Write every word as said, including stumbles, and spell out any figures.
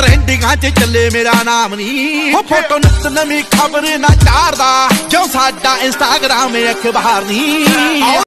ट्रेंडिंगां च चले मेरा नाम नी फोटो नित नवी खबर ना चारदा क्यों साडा इंस्टाग्राम अखबार नी।